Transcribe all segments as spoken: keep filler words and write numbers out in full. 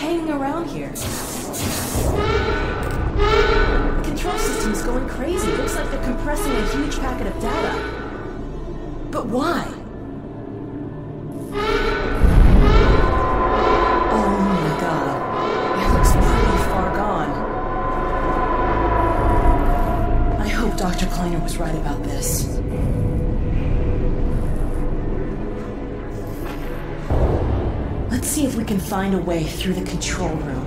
hanging around here? The control system is going crazy. Looks like they're compressing a huge packet of data. But why? Oh my god. It looks pretty far gone. I hope Doctor Kleiner was right about this. Let's see if we can find a way through the control room.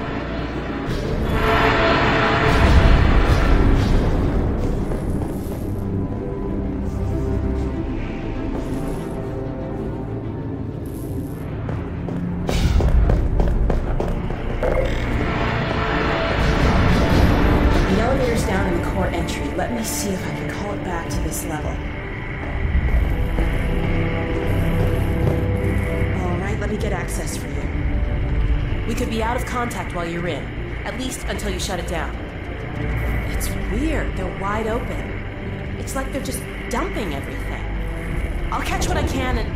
The elevator's down in the core entry. Let me see if I can call it back to this level. Let me get access for you. We could be out of contact while you're in, at least until you shut it down. It's weird, they're wide open. It's like they're just dumping everything. I'll catch what I can and...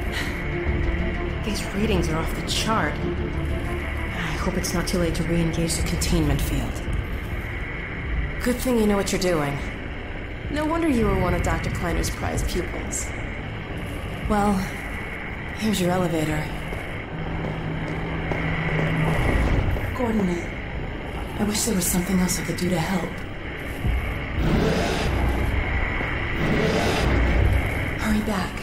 These readings are off the chart. I hope it's not too late to re-engage the containment field. Good thing you know what you're doing. No wonder you were one of Doctor Kleiner's prized pupils. Well, here's your elevator. Gordon, I wish there was something else I could do to help. Hurry back.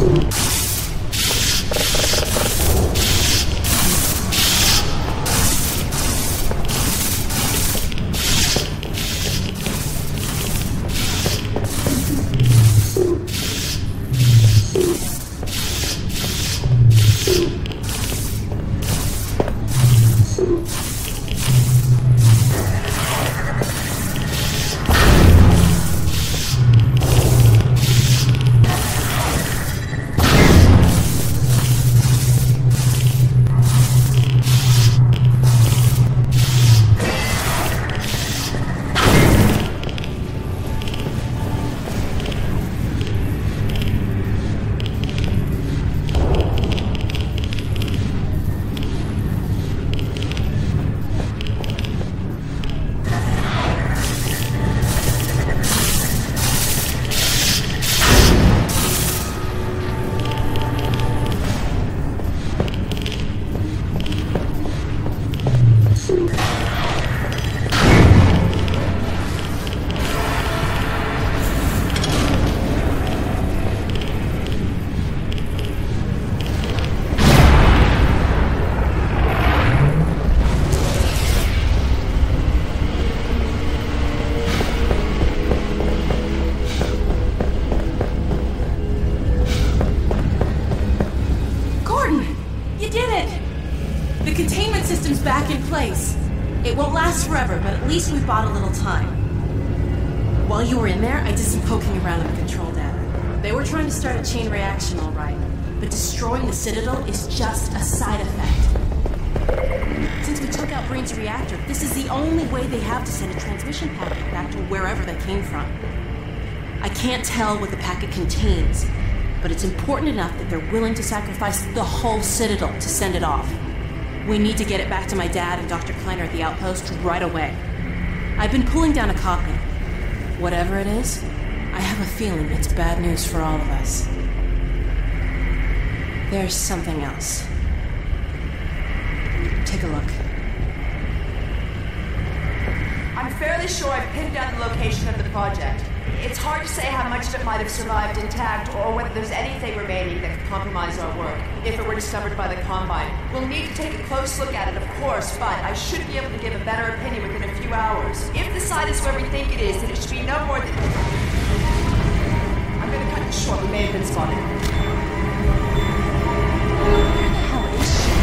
It won't last forever, but at least we bought a little time. While you were in there, I did some poking around in the control data. They were trying to start a chain reaction, all right, but destroying the Citadel is just a side effect. Since we took out Breen's reactor, this is the only way they have to send a transmission packet back to wherever they came from. I can't tell what the packet contains, but it's important enough that they're willing to sacrifice the whole Citadel to send it off. We need to get it back to my dad and Doctor Kleiner at the outpost right away. I've been pulling down a copy. Whatever it is, I have a feeling it's bad news for all of us. There's something else. Take a look. I'm fairly sure I've pinned down the location of the project. It's hard to say how much of it might have survived intact or whether there's anything remaining that could compromise our work if it were discovered by the Combine. We'll need to take a close look at it, of course, but I should be able to give a better opinion within a few hours. If the site is where we think it is, then it should be no more than... I'm gonna cut this short. We may have been spotted. Where the hell is she?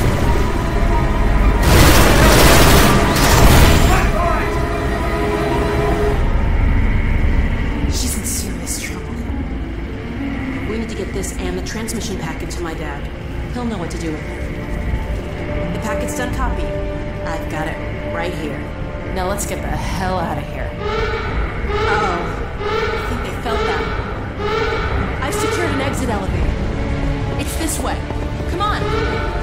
Get this and the transmission packet to my dad. He'll know what to do with it. The packet's done copying. I've got it right here. Now let's get the hell out of here. Uh-oh. I think they felt that. I've secured an exit elevator. It's this way. Come on!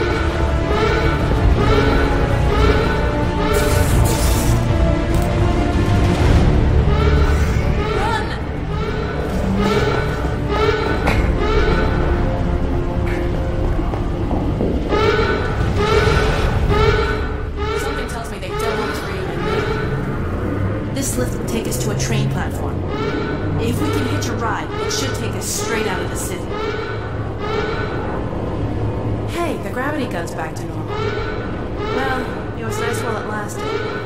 This lift will take us to a train platform. If we can hitch a ride, it should take us straight out of the city. Hey, the gravity gun's back to normal. Well, it was nice while it lasted.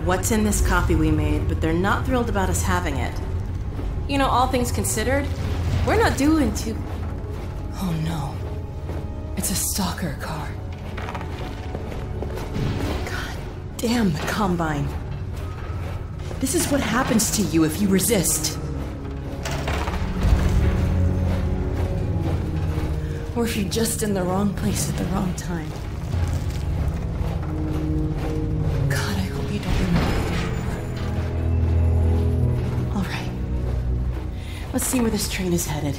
what's in this copy we made, but they're not thrilled about us having it. You know, all things considered, we're not doing too... Oh no. It's a stalker car. God damn the Combine. This is what happens to you if you resist. Or if you're just in the wrong place at the wrong time. God, I hope you don't remember anymore. All right. Let's see where this train is headed.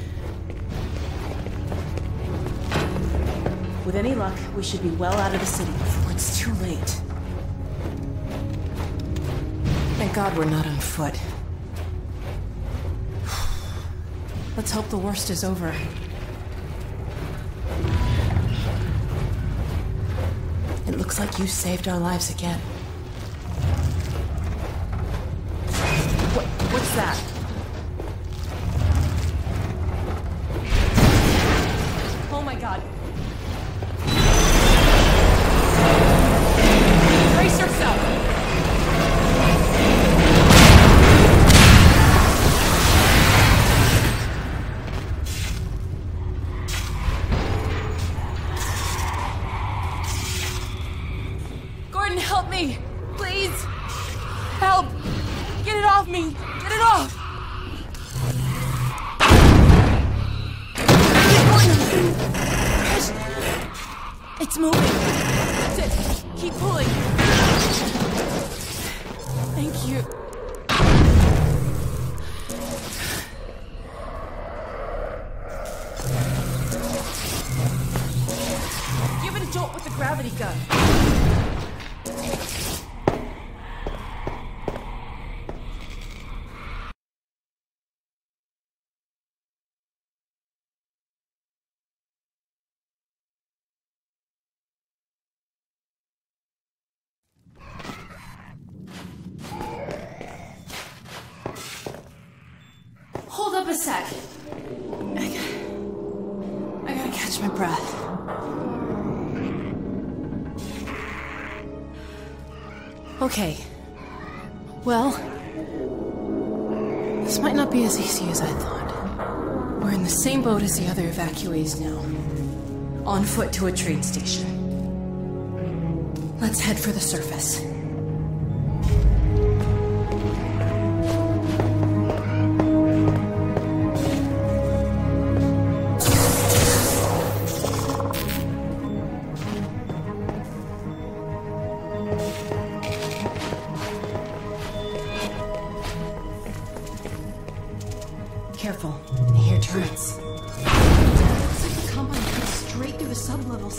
With any luck, we should be well out of the city before it's too late. Thank God we're not on foot. Let's hope the worst is over. It looks like you saved our lives again. What, what's that? Oh my God. Brace yourself! Help me! Please! Help! Get it off me! Get it off! It's moving! That's it! Keep pulling! Thank you. Give it a jolt with the gravity gun. Hold up a sec. I gotta, I gotta catch my breath. Okay. Well, this might not be as easy as I thought. We're in the same boat as the other evacuees now. On foot to a train station. Let's head for the surface. Careful. I hear turrets. Looks like the Combine goes straight through the sublevels.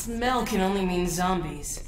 smell can only mean zombies.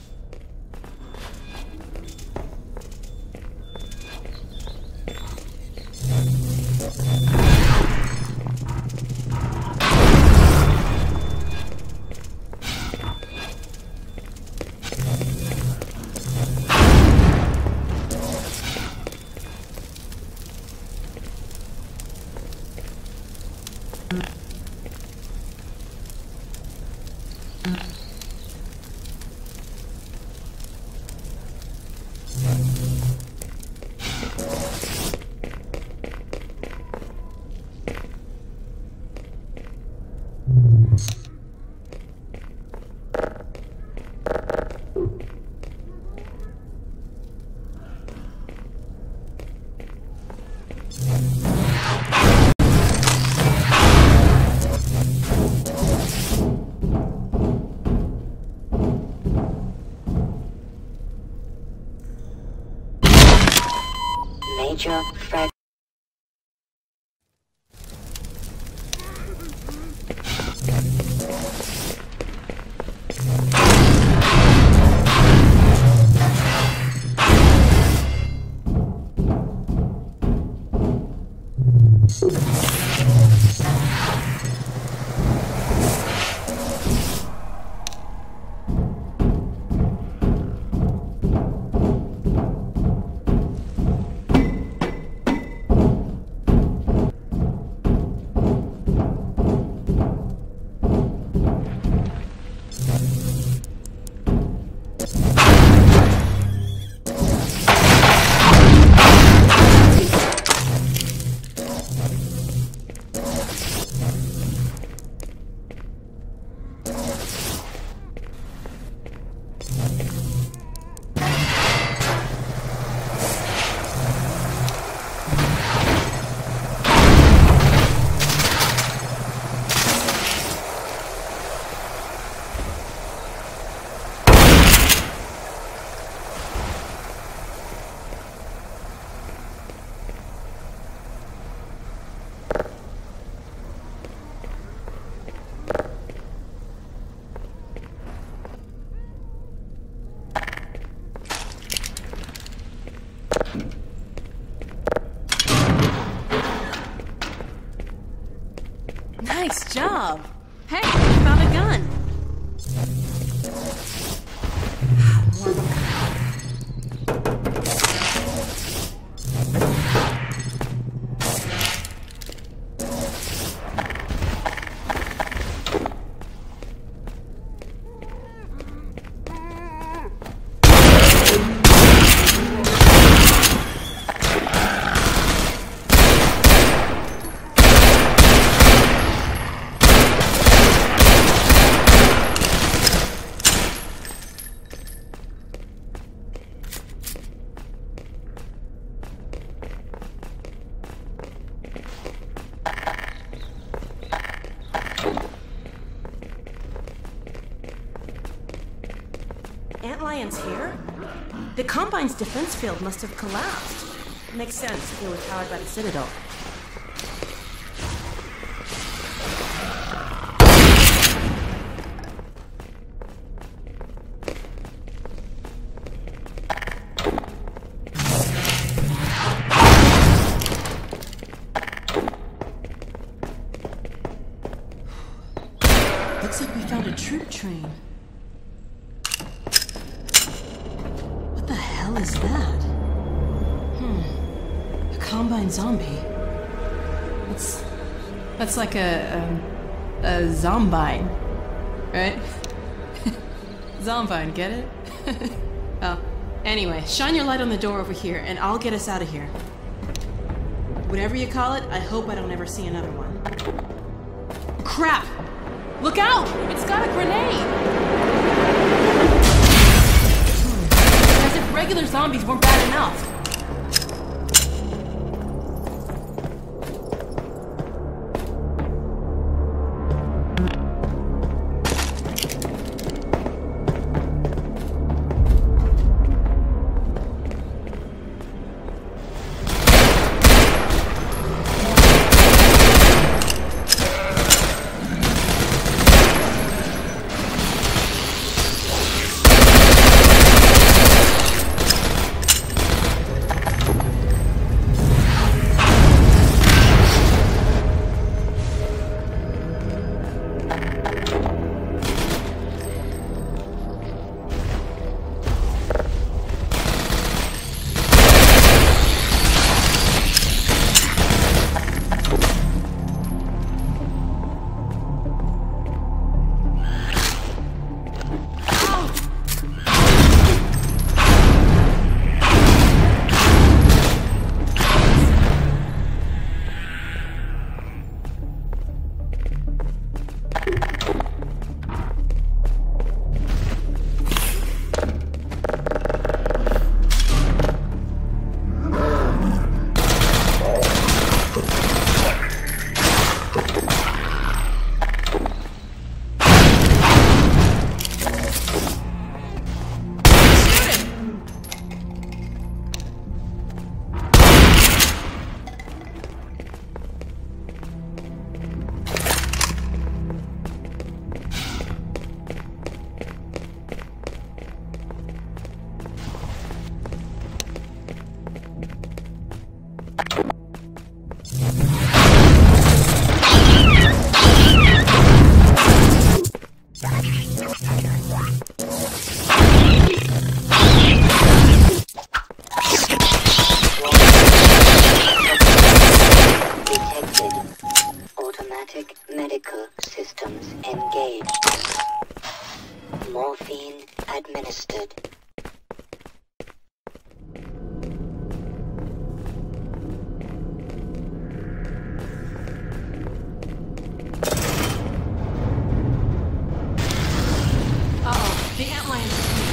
Major frag. Nice job! Hey, you found a gun! More of a gun. Antlions here? The Combine's defense field must have collapsed. Makes sense if they were powered by the Citadel. Looks like we found a troop train. What the hell is that? Hmm. A Combine zombie. That's... That's like a... Um, a zombine. Right? Zombine, get it? Oh. Anyway, shine your light on the door over here, and I'll get us out of here. Whatever you call it, I hope I don't ever see another one. Crap! Look out! It's got a grenade! As if regular zombies weren't bad enough. Automatic medical systems engaged. Morphine administered. Uh-oh, the antlions are coming.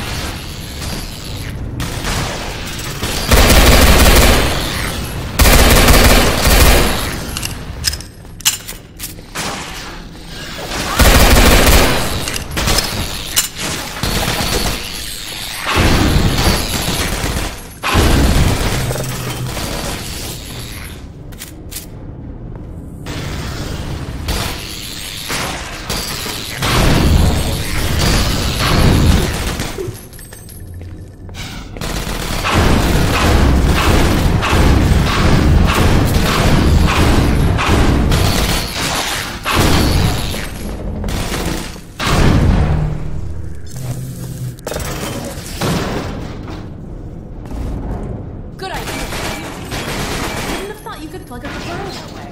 Good idea. I wouldn't have thought you could plug up the burrow that way.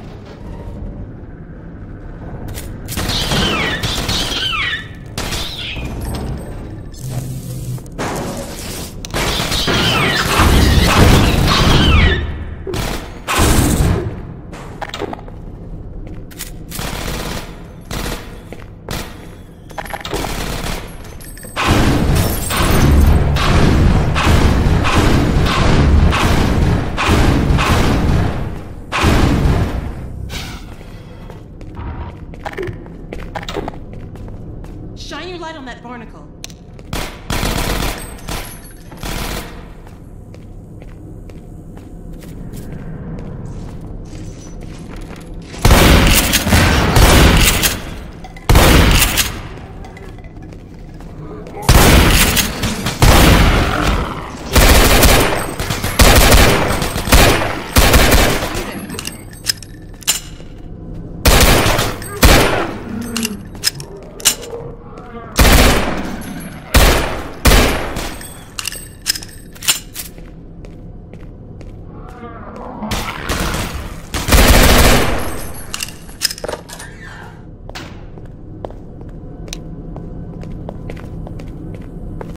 Shine your light on that barnacle.